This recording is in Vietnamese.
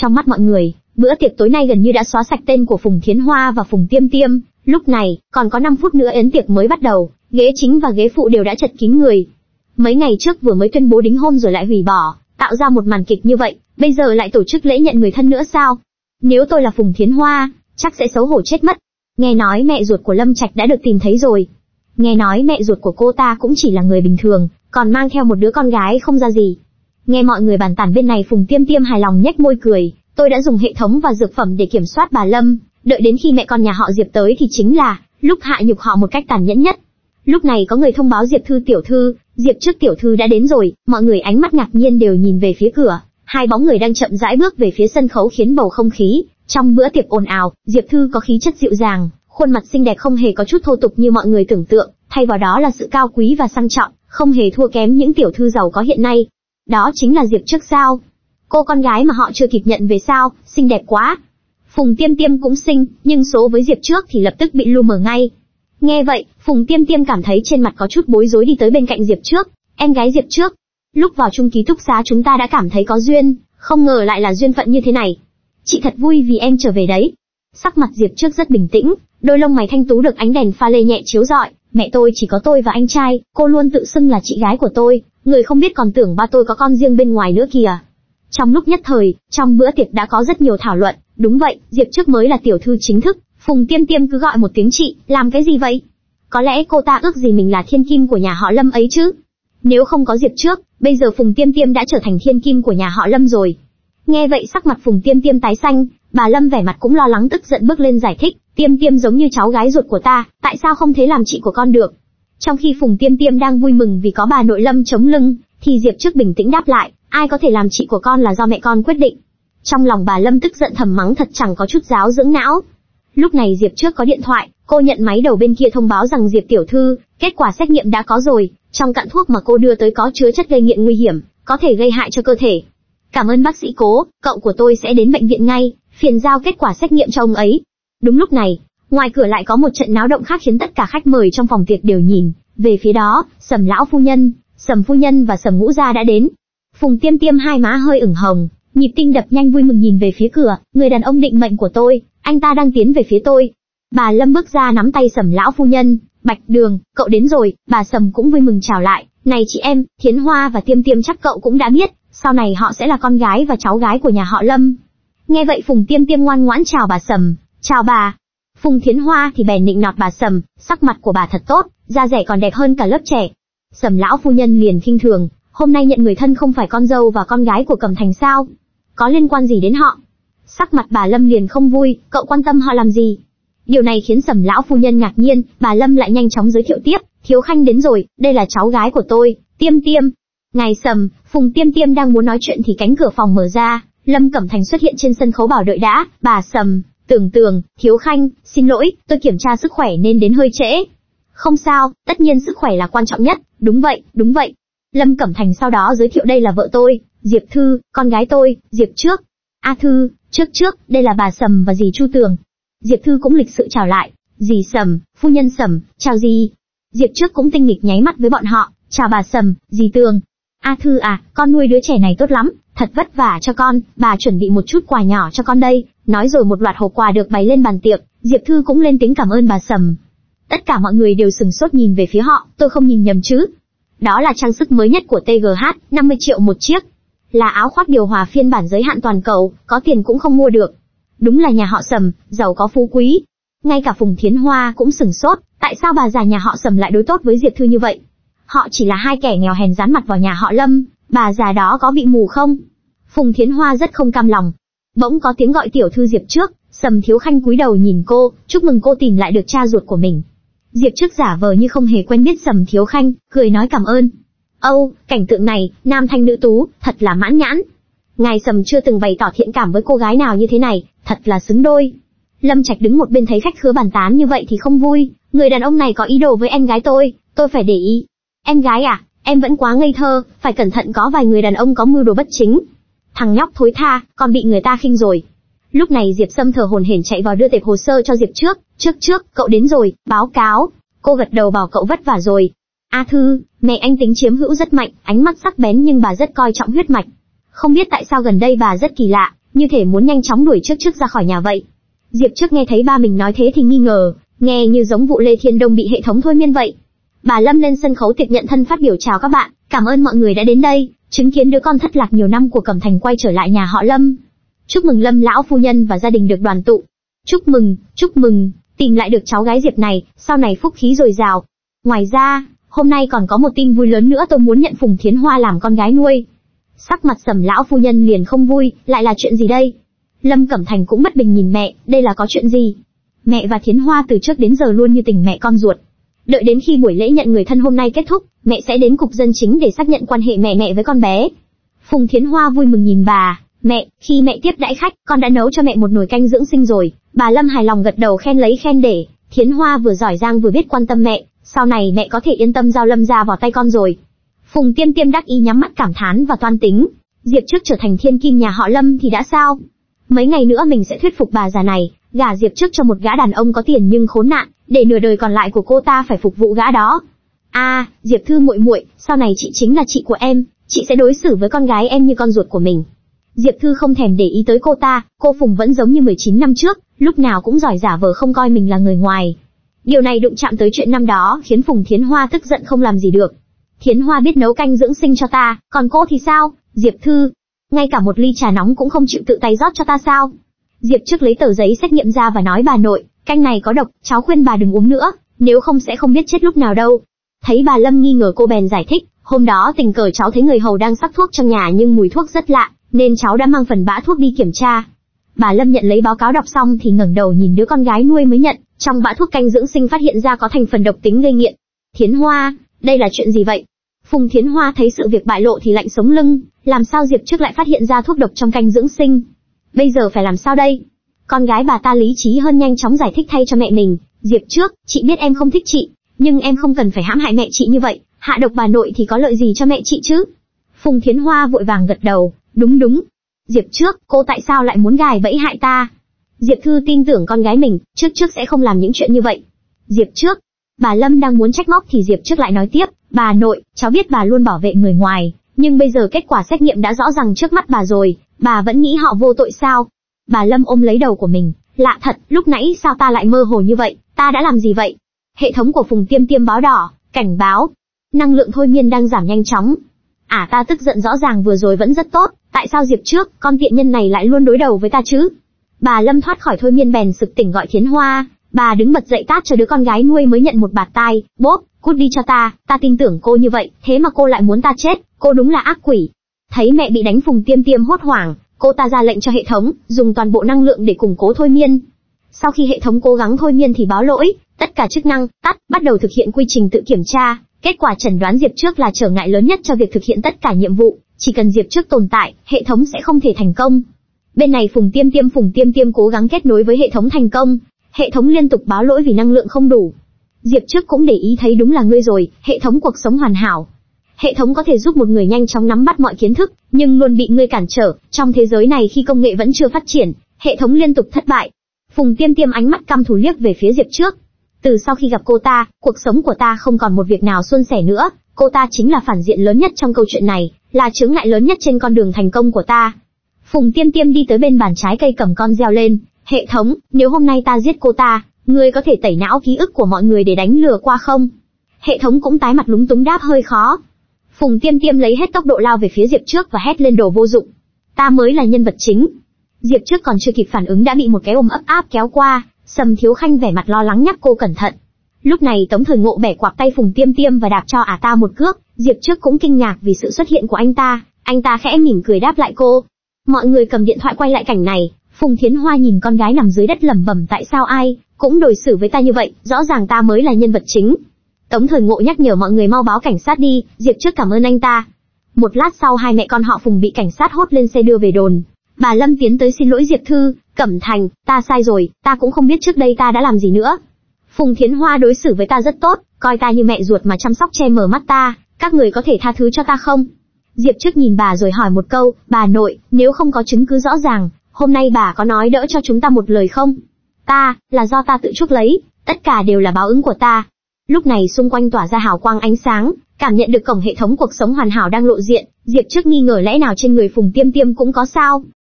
Trong mắt mọi người, bữa tiệc tối nay gần như đã xóa sạch tên của Phùng Thiến Hoa và Phùng Tiêm Tiêm. Lúc này, còn có 5 phút nữa yến tiệc mới bắt đầu, ghế chính và ghế phụ đều đã chật kín người. Mấy ngày trước vừa mới tuyên bố đính hôn rồi lại hủy bỏ, tạo ra một màn kịch như vậy, bây giờ lại tổ chức lễ nhận người thân nữa sao? Nếu tôi là Phùng Thiến Hoa, chắc sẽ xấu hổ chết mất. Nghe nói mẹ ruột của Lâm Trạch đã được tìm thấy rồi. Nghe nói mẹ ruột của cô ta cũng chỉ là người bình thường, còn mang theo một đứa con gái không ra gì. Nghe mọi người bàn tán bên này, Phùng Tiêm Tiêm hài lòng nhếch môi cười. Tôi đã dùng hệ thống và dược phẩm để kiểm soát bà Lâm, đợi đến khi mẹ con nhà họ Diệp tới thì chính là lúc hạ nhục họ một cách tàn nhẫn nhất. Lúc này có người thông báo Diệp Thư tiểu thư, Diệp Trước tiểu thư đã đến rồi. Mọi người ánh mắt ngạc nhiên đều nhìn về phía cửa. Hai bóng người đang chậm rãi bước về phía sân khấu khiến bầu không khí trong bữa tiệc ồn ào. Diệp Thư có khí chất dịu dàng, khuôn mặt xinh đẹp không hề có chút thô tục như mọi người tưởng tượng, thay vào đó là sự cao quý và sang trọng, không hề thua kém những tiểu thư giàu có hiện nay. Đó chính là Diệp Trước sao? Cô con gái mà họ chưa kịp nhận về sao, xinh đẹp quá. Phùng Tiêm Tiêm cũng xinh, nhưng số với Diệp Trước thì lập tức bị lu mờ ngay. Nghe vậy, Phùng Tiêm Tiêm cảm thấy trên mặt có chút bối rối, đi tới bên cạnh Diệp Trước. Em gái Diệp Trước, lúc vào chung ký túc xá chúng ta đã cảm thấy có duyên, không ngờ lại là duyên phận như thế này. Chị thật vui vì em trở về đấy. Sắc mặt Diệp Trước rất bình tĩnh, đôi lông mày thanh tú được ánh đèn pha lê nhẹ chiếu rọi. Mẹ tôi chỉ có tôi và anh trai, cô luôn tự xưng là chị gái của tôi, người không biết còn tưởng ba tôi có con riêng bên ngoài nữa kìa. Trong lúc nhất thời, trong bữa tiệc đã có rất nhiều thảo luận. Đúng vậy, Diệp Trước mới là tiểu thư chính thức. Phùng Tiêm Tiêm cứ gọi một tiếng chị, làm cái gì vậy? Có lẽ cô ta ước gì mình là thiên kim của nhà họ Lâm ấy chứ. Nếu không có Diệp Trước, bây giờ Phùng Tiêm Tiêm đã trở thành thiên kim của nhà họ Lâm rồi. Nghe vậy sắc mặt Phùng Tiêm Tiêm tái xanh, bà Lâm vẻ mặt cũng lo lắng tức giận bước lên giải thích, Tiêm Tiêm giống như cháu gái ruột của ta, tại sao không thể làm chị của con được? Trong khi Phùng Tiêm Tiêm đang vui mừng vì có bà nội Lâm chống lưng, thì Diệp Trước bình tĩnh đáp lại, ai có thể làm chị của con là do mẹ con quyết định. Trong lòng bà Lâm tức giận thầm mắng thật chẳng có chút giáo dưỡng não. Lúc này Diệp Trước có điện thoại, cô nhận máy đầu bên kia thông báo rằng Diệp tiểu thư, kết quả xét nghiệm đã có rồi, trong cặn thuốc mà cô đưa tới có chứa chất gây nghiện nguy hiểm, có thể gây hại cho cơ thể. Cảm ơn bác sĩ Cố, cậu của tôi sẽ đến bệnh viện ngay, phiền giao kết quả xét nghiệm cho ông ấy. Đúng lúc này, ngoài cửa lại có một trận náo động khác khiến tất cả khách mời trong phòng tiệc đều nhìn về phía đó. Sầm lão phu nhân, Sầm phu nhân và Sầm ngũ gia đã đến. Phùng Tiêm Tiêm hai má hơi ửng hồng, nhịp tim đập nhanh vui mừng nhìn về phía cửa. Người đàn ông định mệnh của tôi, anh ta đang tiến về phía tôi. Bà Lâm bước ra nắm tay Sầm lão phu nhân, Bạch Đường, cậu đến rồi. Bà Sầm cũng vui mừng chào lại, này chị em, Thiến Hoa và Tiêm Tiêm chắc cậu cũng đã biết, sau này họ sẽ là con gái và cháu gái của nhà họ Lâm. Nghe vậy Phùng Tiêm Tiêm ngoan ngoãn chào bà Sầm, chào bà. Phùng Thiến Hoa thì bèn nịnh nọt bà Sầm, sắc mặt của bà thật tốt, da dẻ còn đẹp hơn cả lớp trẻ. Sầm lão phu nhân liền khinh thường, hôm nay nhận người thân không phải con dâu và con gái của Cẩm Thành sao? Có liên quan gì đến họ? Sắc mặt bà Lâm liền không vui, cậu quan tâm họ làm gì? Điều này khiến Sầm lão phu nhân ngạc nhiên, bà Lâm lại nhanh chóng giới thiệu tiếp, Thiếu Khanh đến rồi, đây là cháu gái của tôi, Tiêm Tiêm. Ngài Sầm, Phùng Tiêm Tiêm đang muốn nói chuyện thì cánh cửa phòng mở ra, Lâm Cẩm Thành xuất hiện trên sân khấu bảo đợi đã. Bà Sầm, Tưởng, Thiếu Khanh, xin lỗi, tôi kiểm tra sức khỏe nên đến hơi trễ. Không sao, tất nhiên sức khỏe là quan trọng nhất, đúng vậy. Lâm Cẩm Thành sau đó giới thiệu đây là vợ tôi, Diệp Thư, con gái tôi, Diệp Trước. A Thư, trước, đây là bà Sầm và dì Chu Tường. Diệp Thư cũng lịch sự chào lại, dì Sầm, phu nhân Sầm, chào dì. Diệp Trước cũng tinh nghịch nháy mắt với bọn họ, chào bà Sầm, dì Tường. A Thư à, con nuôi đứa trẻ này tốt lắm, thật vất vả cho con, bà chuẩn bị một chút quà nhỏ cho con đây. Nói rồi một loạt hộp quà được bày lên bàn tiệc, Diệp Thư cũng lên tiếng cảm ơn bà Sầm. Tất cả mọi người đều sừng sốt nhìn về phía họ, tôi không nhìn nhầm chứ? Đó là trang sức mới nhất của TGH, 50 triệu một chiếc. Là áo khoác điều hòa phiên bản giới hạn toàn cầu, có tiền cũng không mua được. Đúng là nhà họ Sầm, giàu có phú quý. Ngay cả Phùng Thiến Hoa cũng sừng sốt, tại sao bà già nhà họ Sầm lại đối tốt với Diệp Thư như vậy? Họ chỉ là hai kẻ nghèo hèn dán mặt vào nhà họ Lâm, bà già đó có bị mù không? Phùng Thiến Hoa rất không cam lòng. Bỗng có tiếng gọi tiểu thư Diệp Trước, Sầm Thiếu Khanh cúi đầu nhìn cô, chúc mừng cô tìm lại được cha ruột của mình. Diệp Trước giả vờ như không hề quen biết Sầm Thiếu Khanh, cười nói cảm ơn. Âu, cảnh tượng này, nam thanh nữ tú, thật là mãn nhãn. Ngài Sầm chưa từng bày tỏ thiện cảm với cô gái nào như thế này, thật là xứng đôi. Lâm Trạch đứng một bên thấy khách khứa bàn tán như vậy thì không vui, người đàn ông này có ý đồ với em gái tôi phải để ý. Em gái à, em vẫn quá ngây thơ, phải cẩn thận, có vài người đàn ông có mưu đồ bất chính. Thằng nhóc thối tha, còn bị người ta khinh rồi. Lúc này Diệp Sâm thở hổn hển chạy vào đưa tệp hồ sơ cho Diệp Trước. Trước, cậu đến rồi, báo cáo. Cô gật đầu bảo cậu vất vả rồi. A Thư, mẹ anh tính chiếm hữu rất mạnh, ánh mắt sắc bén nhưng bà rất coi trọng huyết mạch. Không biết tại sao gần đây bà rất kỳ lạ, như thể muốn nhanh chóng đuổi trước ra khỏi nhà vậy. Diệp Trước nghe thấy ba mình nói thế thì nghi ngờ, nghe như giống vụ Lê Thiên Đông bị hệ thống thôi miên vậy. Bà Lâm lên sân khấu tiệc nhận thân phát biểu chào các bạn, cảm ơn mọi người đã đến đây, chứng kiến đứa con thất lạc nhiều năm của Cẩm Thành quay trở lại nhà họ Lâm. Chúc mừng Lâm lão phu nhân và gia đình được đoàn tụ. Chúc mừng, tìm lại được cháu gái Diệp này, sau này phúc khí dồi dào. Ngoài ra, hôm nay còn có một tin vui lớn nữa, tôi muốn nhận Phùng Thiến Hoa làm con gái nuôi. Sắc mặt Sầm lão phu nhân liền không vui, lại là chuyện gì đây? Lâm Cẩm Thành cũng bất bình nhìn mẹ, đây là có chuyện gì? Mẹ và Thiến Hoa từ trước đến giờ luôn như tình mẹ con ruột. Đợi đến khi buổi lễ nhận người thân hôm nay kết thúc, mẹ sẽ đến cục dân chính để xác nhận quan hệ mẹ với con bé. Phùng Thiến Hoa vui mừng nhìn bà, mẹ, khi mẹ tiếp đãi khách, con đã nấu cho mẹ một nồi canh dưỡng sinh rồi. Bà Lâm hài lòng gật đầu khen lấy khen để, Thiến Hoa vừa giỏi giang vừa biết quan tâm mẹ, sau này mẹ có thể yên tâm giao Lâm gia vào tay con rồi. Phùng Tiêm Tiêm đắc ý nhắm mắt cảm thán và toan tính, Diệp Trước trở thành thiên kim nhà họ Lâm thì đã sao? Mấy ngày nữa mình sẽ thuyết phục bà già này, gả Diệp Trước cho một gã đàn ông có tiền nhưng khốn nạn, để nửa đời còn lại của cô ta phải phục vụ gã đó. Diệp Thư muội muội, sau này chị chính là chị của em, chị sẽ đối xử với con gái em như con ruột của mình. Diệp Thư không thèm để ý tới cô ta, cô Phùng vẫn giống như 19 năm trước, lúc nào cũng giỏi giả vờ không coi mình là người ngoài. Điều này đụng chạm tới chuyện năm đó khiến Phùng Thiến Hoa tức giận không làm gì được. Thiến Hoa biết nấu canh dưỡng sinh cho ta, còn cô thì sao? Diệp Thư, ngay cả một ly trà nóng cũng không chịu tự tay rót cho ta sao? Diệp Trước lấy tờ giấy xét nghiệm ra và nói bà nội, canh này có độc, cháu khuyên bà đừng uống nữa, nếu không sẽ không biết chết lúc nào đâu. Thấy bà Lâm nghi ngờ cô bèn giải thích, hôm đó tình cờ cháu thấy người hầu đang sắc thuốc trong nhà nhưng mùi thuốc rất lạ, nên cháu đã mang phần bã thuốc đi kiểm tra. Bà Lâm nhận lấy báo cáo đọc xong thì ngẩng đầu nhìn đứa con gái nuôi mới nhận, trong bã thuốc canh dưỡng sinh phát hiện ra có thành phần độc tính gây nghiện. Thiến Hoa, đây là chuyện gì vậy? Phùng Thiến Hoa thấy sự việc bại lộ thì lạnh sống lưng, làm sao Diệp Trước lại phát hiện ra thuốc độc trong canh dưỡng sinh? Bây giờ phải làm sao đây? Con gái bà ta lý trí hơn nhanh chóng giải thích thay cho mẹ mình, Diệp Trước, chị biết em không thích chị, nhưng em không cần phải hãm hại mẹ chị như vậy, hạ độc bà nội thì có lợi gì cho mẹ chị chứ? Phùng Thiến Hoa vội vàng gật đầu, đúng. Diệp Trước, cô tại sao lại muốn gài bẫy hại ta? Diệp Thư tin tưởng con gái mình, trước sẽ không làm những chuyện như vậy. Diệp Trước, bà Lâm đang muốn trách móc thì Diệp Trước lại nói tiếp, bà nội, cháu biết bà luôn bảo vệ người ngoài, nhưng bây giờ kết quả xét nghiệm đã rõ ràng trước mắt bà rồi, bà vẫn nghĩ họ vô tội sao? Bà Lâm ôm lấy đầu của mình, lạ thật, lúc nãy sao ta lại mơ hồ như vậy, ta đã làm gì vậy? Hệ thống của Phùng Tiêm Tiêm báo đỏ, cảnh báo, năng lượng thôi miên đang giảm nhanh chóng. Ta tức giận, rõ ràng vừa rồi vẫn rất tốt, tại sao Diệp Trước, con tiện nhân này lại luôn đối đầu với ta chứ? Bà Lâm thoát khỏi thôi miên bèn sực tỉnh gọi Thiến Hoa, bà đứng bật dậy tát cho đứa con gái nuôi mới nhận một bạt tai, bốp, cút đi cho ta tin tưởng cô như vậy, thế mà cô lại muốn ta chết, cô đúng là ác quỷ. Thấy mẹ bị đánh, Phùng Tiêm Tiêm hốt hoảng, cô ta ra lệnh cho hệ thống, dùng toàn bộ năng lượng để củng cố thôi miên. Sau khi hệ thống cố gắng thôi miên thì báo lỗi, tất cả chức năng tắt, bắt đầu thực hiện quy trình tự kiểm tra, kết quả chẩn đoán Diệp Trước là trở ngại lớn nhất cho việc thực hiện tất cả nhiệm vụ, chỉ cần Diệp Trước tồn tại, hệ thống sẽ không thể thành công. Bên này Phùng Tiêm Tiêm cố gắng kết nối với hệ thống thành công, hệ thống liên tục báo lỗi vì năng lượng không đủ. Diệp Trước cũng để ý thấy đúng là ngươi rồi, hệ thống cuộc sống hoàn hảo. Hệ thống có thể giúp một người nhanh chóng nắm bắt mọi kiến thức, nhưng luôn bị ngươi cản trở, trong thế giới này khi công nghệ vẫn chưa phát triển, hệ thống liên tục thất bại. Phùng Tiêm Tiêm ánh mắt căm thù liếc về phía Diệp Trước. Từ sau khi gặp cô ta, cuộc sống của ta không còn một việc nào suôn sẻ nữa, cô ta chính là phản diện lớn nhất trong câu chuyện này, là chướng ngại lớn nhất trên con đường thành công của ta. Phùng Tiêm Tiêm đi tới bên bàn trái cây cầm con reo lên, hệ thống, nếu hôm nay ta giết cô ta, ngươi có thể tẩy não ký ức của mọi người để đánh lừa qua không? Hệ thống cũng tái mặt lúng túng đáp hơi khó. Phùng Tiêm Tiêm lấy hết tốc độ lao về phía Diệp Trước và hét lên đồ vô dụng. Ta mới là nhân vật chính. Diệp Trước còn chưa kịp phản ứng đã bị một cái ôm ấp áp kéo qua, Sầm Thiếu Khanh vẻ mặt lo lắng nhắc cô cẩn thận. Lúc này Tống Thời Ngộ bẻ quạt tay Phùng Tiêm Tiêm và đạp cho ta một cước, Diệp Trước cũng kinh ngạc vì sự xuất hiện của anh ta khẽ mỉm cười đáp lại cô. Mọi người cầm điện thoại quay lại cảnh này, Phùng Thiến Hoa nhìn con gái nằm dưới đất lẩm bẩm tại sao ai cũng đối xử với ta như vậy, rõ ràng ta mới là nhân vật chính. Tống Thời Ngộ nhắc nhở mọi người mau báo cảnh sát đi, Diệp Trước cảm ơn anh ta. Một lát sau hai mẹ con họ Phùng bị cảnh sát hốt lên xe đưa về đồn. Bà Lâm tiến tới xin lỗi Diệp Thư, Cẩm Thành, ta sai rồi, ta cũng không biết trước đây ta đã làm gì nữa. Phùng Thiến Hoa đối xử với ta rất tốt, coi ta như mẹ ruột mà chăm sóc che mờ mắt ta, các người có thể tha thứ cho ta không? Diệp Trước nhìn bà rồi hỏi một câu, bà nội, nếu không có chứng cứ rõ ràng, hôm nay bà có nói đỡ cho chúng ta một lời không? Là do ta tự chuốc lấy, tất cả đều là báo ứng của ta. Lúc này xung quanh tỏa ra hào quang ánh sáng, cảm nhận được cổng hệ thống cuộc sống hoàn hảo đang lộ diện, Diệp Trước nghi ngờ lẽ nào trên người Phùng Tiêm Tiêm cũng có sao.